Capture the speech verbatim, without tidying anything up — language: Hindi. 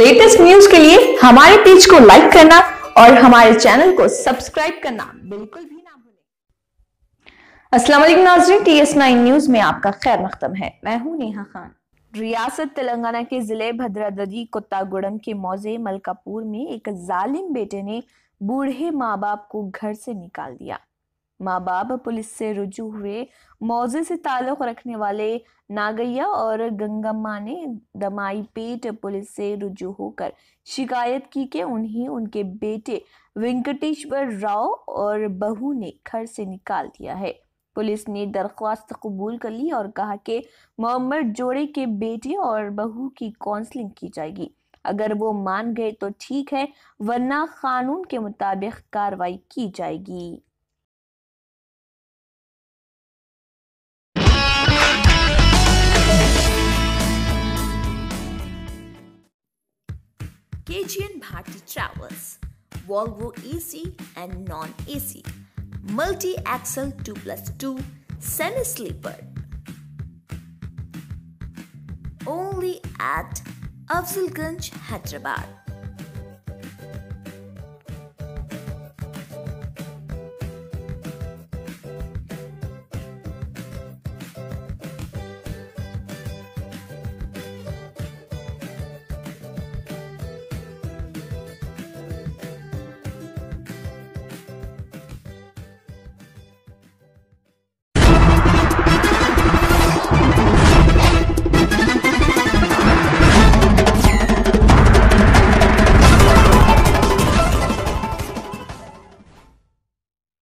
लेटेस्ट न्यूज के लिए हमारे पेज को लाइक करना और हमारे चैनल को सब्सक्राइब करना बिल्कुल भी ना भूलें। अस्सलाम वालेकुम नाज़रीन, टी एस नाइन न्यूज में आपका खैर मकदम है। मैं हूं नेहा खान। रियासत तेलंगाना के जिले भद्राद्री कोत्तागुड़म के मौजे मलकापुर में एक जालिम बेटे ने बूढ़े माँ बाप को घर से निकाल दिया। माँ बाप पुलिस से रुजू हुए। मौजे से ताल्लुक रखने वाले नागैया और गंगम्मा ने दमाई पेट पुलिस से रुजू होकर शिकायत की कि उन्हें उनके बेटे वेंकटेश्वर राव और बहू ने घर से निकाल दिया है। पुलिस ने दरख्वास्त कबूल कर ली और कहा कि मोहम्मद जोड़े के बेटे और बहू की काउंसलिंग की जाएगी। अगर वो मान गए तो ठीक है, वरना कानून के मुताबिक कार्रवाई की जाएगी। K G N Bharti Travels, Volvo A C and non-A C, multi-axle two plus two, semi-sleeper. Only at Afzalganj, Hyderabad.